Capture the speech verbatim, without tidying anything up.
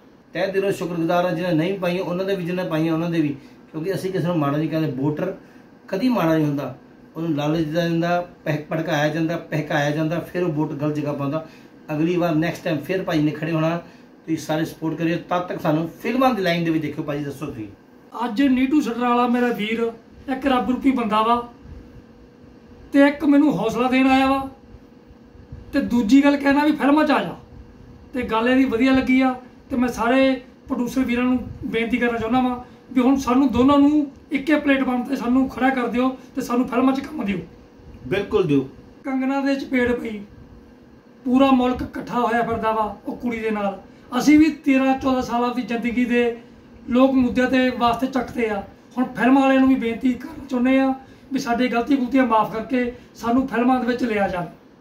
ਤਹਿ ਦਿਲੋਂ ਸ਼ੁਕਰਗੁਜ਼ਾਰ ਹਾਂ ਜਿਹਨੇ ਨਹੀਂ ਪਾਈਆਂ ਉਹਨਾਂ ਦੇ ਵੀ, ਜਿਹਨੇ ਪਾਈਆਂ ਉਹਨਾਂ ਦੇ ਵੀ, ਕਿਉਂਕਿ ਅਸੀਂ ਕਿਸੇ ਨੂੰ ਮਾੜਾ ਨਹੀਂ ਕਹਿੰਦੇ। ਵੋਟਰ ਕਦੀ ਮਾੜਾ ਨਹੀਂ ਹੁੰਦਾ, ਉਹਨੂੰ ਲਾਲਚ ਦਿੱਤਾ ਜਾਂਦਾ, ਪਹਿ ਭੜਕਾਇਆ ਜਾਂਦਾ, ਪਹਿਕਾਇਆ ਜਾਂਦਾ, ਫਿਰ ਉਹ ਵੋਟ ਗਲਤ ਜਗ੍ਹਾ ਪਾਉਂਦਾ। ਅਗਲੀ ਵਾਰ ਨੈਕਸਟ ਟਾਈਮ ਫਿਰ ਭਾਈ ਨੇ ਖੜੇ ਹੋਣਾ। ਤੁਸੀਂ ਸਾਰੇ ਸਪੋਰਟ ਕਰਿਓ। ਤਦ ਤੱਕ ਸਾਨੂੰ ਫਿਲਮਾਂ ਦੀ ਲਾਈਨ ਦੇ ਵਿੱਚ ਦੇਖਿਓ। ਭਾਜੀ ਦੱਸੋ ਤੁਸੀਂ। ਅੱਜ ਨੀਟੂ ਸਟਰ ਵਾਲਾ ਮੇਰਾ ਵੀਰ ਇੱਕ ਰੱਬ ਰੂਪੀ ਬੰਦਾ ਵਾ, ਤੇ ਇੱਕ ਮੈਨੂੰ ਹੌਸਲਾ ਦੇਣ ਆਇਆ ਵਾ, ਤੇ ਦੂਜੀ ਗੱਲ ਕਹਿਣਾ ਵੀ ਫਿਲਮਾਂ 'ਚ ਆ ਜਾ। ਤੇ ਗੱਲ ਇਹਦੀ ਵਧੀਆ ਲੱਗੀ ਆ, ਤੇ ਮੈਂ ਸਾਰੇ ਪ੍ਰੋਡਿਊਸਰ ਵੀਰਾਂ ਨੂੰ ਬੇਨਤੀ ਕਰਨਾ ਚਾਹੁੰਦਾ ਵਾਂ ਵੀ ਹੁਣ ਸਾਨੂੰ ਦੋਨਾਂ ਨੂੰ ਇੱਕੇ ਪਲੇਟਫਾਰਮ ਤੇ ਸਾਨੂੰ ਖੜਾ ਕਰ ਦਿਓ ਤੇ ਸਾਨੂੰ ਫਿਲਮਾਂ 'ਚ ਕੰਮ ਦਿਓ। ਬਿਲਕੁਲ ਦਿਓ। ਕੰਗਨਾ ਦੇ ਚਪੇੜ ਪਈ, ਪੂਰਾ ਮੁਲਕ ਇਕੱਠਾ ਹੋਇਆ ਫਿਰਦਾ ਵਾ ਉਹ ਕੁੜੀ ਦੇ ਨਾਲ। ਅਸੀਂ ਵੀ ਤੇਰਾਂ ਚੌਦਾਂ ਸਾਲਾਂ ਦੀ ਜ਼ਿੰਦਗੀ ਦੇ ਲੋਕ ਮੁੱਦਿਆਂ ਤੇ ਵਾਸਤੇ ਚੱਕਦੇ ਆ। ਹੁਣ ਫਿਲਮਾਂ ਵਾਲਿਆਂ ਨੂੰ ਵੀ ਬੇਨਤੀ ਕਰਨਾ ਚਾਹੁੰਦੇ ਆ ਵੀ ਸਾਡੀ ਗਲਤੀ ਗੁਲਤੀਆਂ ਮਾਫ ਕਰਕੇ ਸਾਨੂੰ ਫਿਲਮਾਂ ਦੇ ਵਿੱਚ ਲਿਆ ਜਾਵੇ।